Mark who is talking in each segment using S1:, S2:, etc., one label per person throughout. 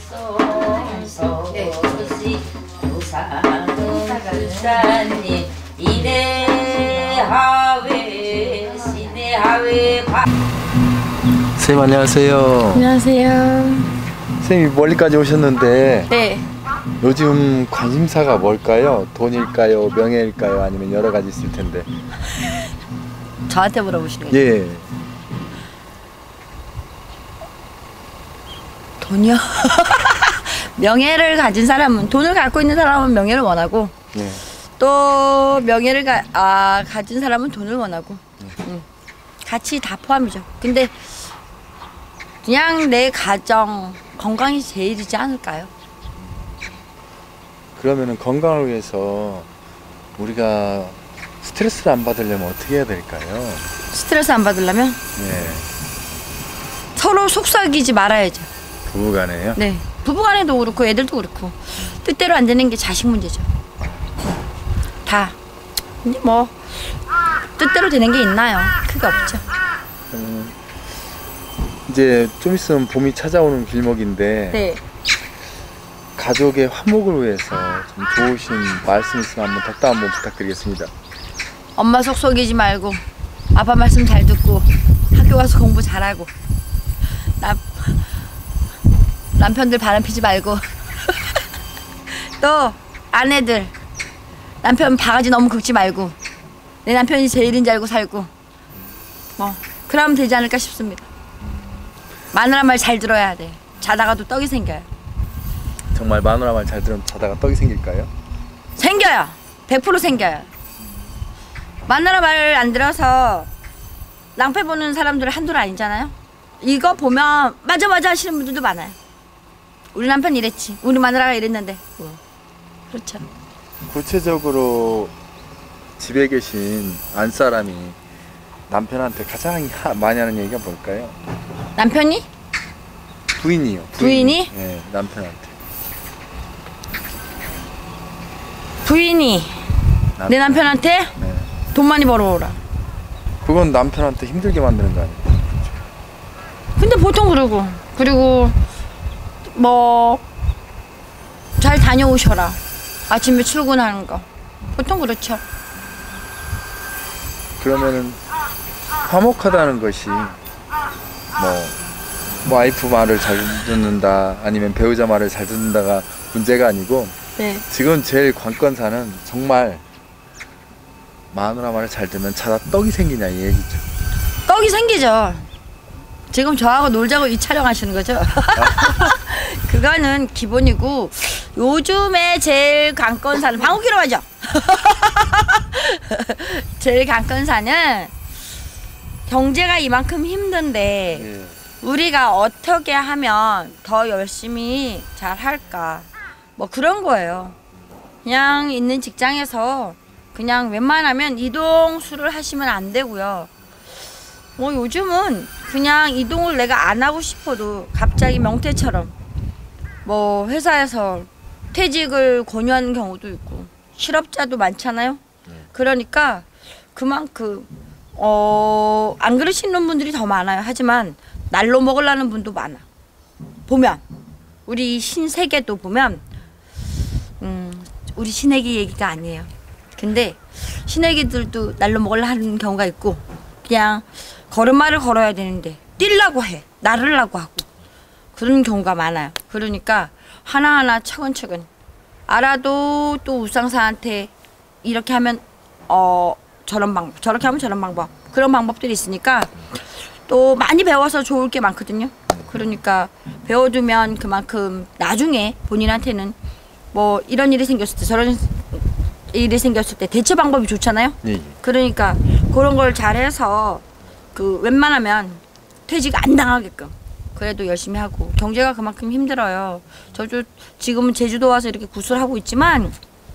S1: 서시 부산님 이내하회 시내하회
S2: 선생님 안녕하세요.
S3: 안녕하세요.
S2: 선생님이 멀리까지 오셨는데
S3: 네.
S2: 요즘 관심사가 뭘까요? 돈일까요? 명예일까요? 아니면 여러 가지 있을 텐데.
S3: 저한테 물어보시는 거예요?
S2: 예.
S3: 돈이요? 명예를 가진 사람은, 돈을 갖고 있는 사람은 명예를 원하고,
S2: 예.
S3: 또 명예를 가진 사람은 돈을 원하고, 같이 다 포함이죠. 근데 그냥 내 가정 건강이 제일이지 않을까요?
S2: 그러면은 건강을 위해서 우리가 스트레스를 안 받으려면 어떻게 해야 될까요?
S3: 스트레스 안 받으려면
S2: 예.
S3: 서로 속삭이지 말아야죠.
S2: 부부간에요?
S3: 네. 부부간에도 그렇고 애들도 그렇고 뜻대로 안 되는 게 자식 문제죠. 다. 근데 뭐 뜻대로 되는 게 있나요? 크게 없죠.
S2: 이제 좀 있으면 봄이 찾아오는 길목인데
S3: 네.
S2: 가족의 화목을 위해서 좀 좋으신 말씀 있으면 한번 덕담 한번 부탁드리겠습니다.
S3: 엄마 속 속이지 말고 아빠 말씀 잘 듣고 학교 가서 공부 잘하고 남편들 바람 피지 말고 또 아내들 남편 바가지 너무 긁지 말고 내 남편이 제일인 줄 알고 살고 뭐 그러면 되지 않을까 싶습니다. 마누라 말 잘 들어야 돼. 자다가도 떡이 생겨요.
S2: 정말 마누라 말 잘 들으면 자다가 떡이 생길까요?
S3: 생겨요. 100% 생겨요. 마누라 말 안 들어서 낭패 보는 사람들은 한둘 아니잖아요. 이거 보면 맞아 하시는 분들도 많아요. 우리 남편 이랬지. 우리 마누라가 이랬는데. 그렇죠.
S2: 구체적으로 집에 계신 안사람이 남편한테 가장 많이 하는 얘기가 뭘까요?
S3: 남편이?
S2: 부인이요.
S3: 부인이?
S2: 네, 남편한테.
S3: 부인이 내 남편한테
S2: 네.
S3: 돈 많이 벌어오라.
S2: 그건 남편한테 힘들게 만드는 거 아니에요?
S3: 근데 보통 그러고 그리고 뭐 잘 다녀오셔라. 아침에 출근하는 거 보통 그렇죠.
S2: 그러면은 화목하다는 것이 뭐 와이프 말을 잘 듣는다 아니면 배우자 말을 잘 듣는다가 문제가 아니고
S3: 네.
S2: 지금 제일 관건사는 정말 마누라 말을 잘 듣면 자다 떡이 생기냐 이 얘기죠.
S3: 떡이 생기죠. 지금 저하고 놀자고 이 촬영하시는 거죠? 그거는 기본이고 요즘에 제일 관건사는 방귀로 하죠. 제일 관건사는 경제가 이만큼 힘든데
S2: 예.
S3: 우리가 어떻게 하면 더 열심히 잘 할까 뭐 그런 거예요. 그냥 있는 직장에서 그냥 웬만하면 이동수를 하시면 안 되고요. 뭐 요즘은 그냥 이동을 내가 안 하고 싶어도 갑자기 명태처럼 뭐 회사에서 퇴직을 권유하는 경우도 있고 실업자도 많잖아요. 그러니까 그만큼 안 그러시는 분들이 더 많아요. 하지만 날로 먹으려는 분도 많아. 보면 우리 신세계도 보면 우리 신애기 얘기가 아니에요. 근데 신애기들도 날로 먹으려 하는 경우가 있고 그냥 걸음마를 걸어야 되는데 뛰려고 해. 나르려고 하고 그런 경우가 많아요. 그러니까 하나하나 차근차근 알아도 또 우상사한테 이렇게 하면 저런 방법 저렇게 하면 저런 방법 그런 방법들이 있으니까 또 많이 배워서 좋을 게 많거든요. 그러니까 배워두면 그만큼 나중에 본인한테는 뭐 이런 일이 생겼을 때 저런 일이 생겼을 때 대처 방법이 좋잖아요.
S2: 예.
S3: 그러니까 그런 걸 잘해서 그 웬만하면 퇴직 안 당하게끔 그래도 열심히 하고 경제가 그만큼 힘들어요. 저도 지금은 제주도 와서 이렇게 구슬하고 있지만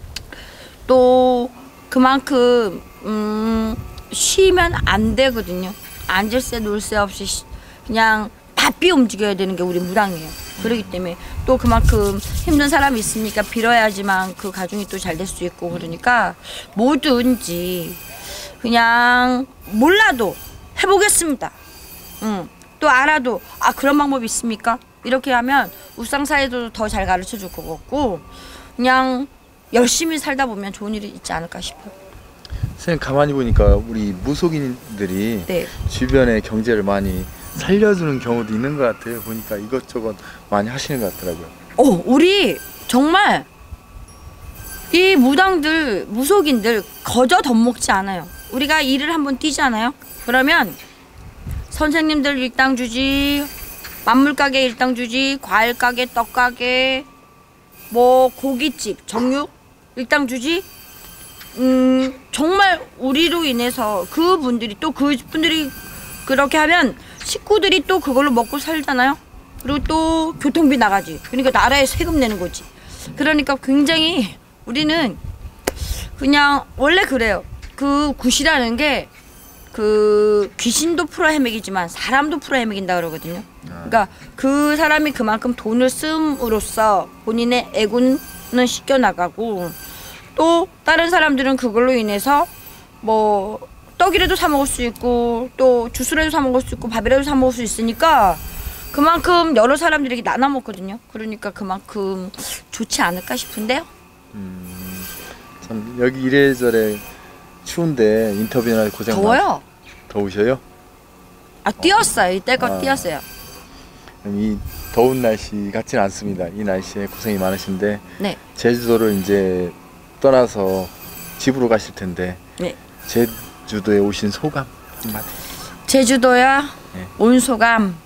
S3: 또 그만큼 쉬면 안 되거든요. 앉을 새 놀 새 없이 그냥 바삐 움직여야 되는 게 우리 무당이에요. 그렇기 때문에 또 그만큼 힘든 사람이 있으니까 빌어야지만 그 가정이 또 잘 될 수 있고 그러니까 뭐든지 그냥 몰라도 해보겠습니다. 또 알아도 아 그런 방법이 있습니까? 이렇게 하면 울상사에도 더 잘 가르쳐 줄 것 같고 그냥 열심히 살다 보면 좋은 일이 있지 않을까 싶어요.
S2: 선생님 가만히 보니까 우리 무속인들이
S3: 네.
S2: 주변의 경제를 많이 살려주는 경우도 있는 것 같아요. 보니까 이것저것 많이 하시는 것 같더라고요.
S3: 우리 정말 이 무당들, 무속인들 거저 덧먹지 않아요. 우리가 일을 한번 뛰잖아요. 그러면 선생님들 일당 주지, 만물가게 일당 주지, 과일가게, 떡가게, 뭐 고깃집, 정육 일당 주지. 정말 우리로 인해서 그분들이 또 그분들이 그렇게 하면 식구들이 또 그걸로 먹고 살잖아요. 그리고 또 교통비 나가지. 그러니까 나라에 세금 내는 거지. 그러니까 굉장히 우리는 그냥 원래 그래요. 그 굿이라는 게 그 귀신도 풀어 헤매기지만 사람도 풀어 헤매긴다 그러거든요. 그러니까 그 사람이 그만큼 돈을 씀으로써 본인의 애군은 씻겨 나가고 또 다른 사람들은 그걸로 인해서 뭐 떡이라도 사 먹을 수 있고 또 주스라도 사 먹을 수 있고 밥이라도 사 먹을 수 있으니까 그만큼 여러 사람들에게 나눠 먹거든요. 그러니까 그만큼 좋지 않을까 싶은데요.
S2: 참 여기 이래저래 추운데 인터뷰나 고생
S3: 더워요.
S2: 더우셔요?
S3: 뛰었어요. 이때껏 뛰었어요.
S2: 이 더운 날씨 같지는 않습니다. 이 날씨에 고생이 많으신데
S3: 네.
S2: 제주도를 이제 떠나서 집으로 가실 텐데
S3: 네.
S2: 제주도에 오신 소감 한마디.
S3: 제주도야
S2: 네.
S3: 온 소감.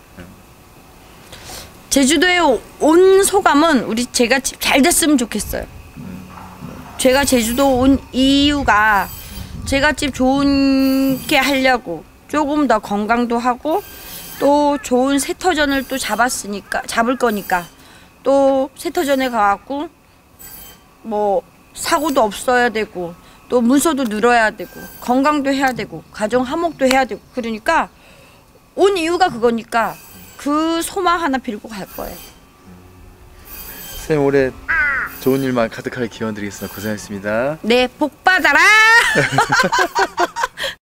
S3: 제주도에 온 소감은 제가 집 잘 됐으면 좋겠어요. 제가 제주도 온 이유가 제가 집 좋게 하려고 조금 더 건강도 하고 또 좋은 세터전을 또 잡을 거니까 또 세터전에 가갖고 뭐 사고도 없어야 되고 또 문서도 늘어야 되고 건강도 해야 되고 가정 화목도 해야 되고 그러니까 온 이유가 그거니까 그 소망 하나 빌고 갈 거예요.
S2: 선생님 올해 좋은 일만 가득하게 기원 드리겠습니다. 고생하셨습니다.
S3: 네, 복 받아라.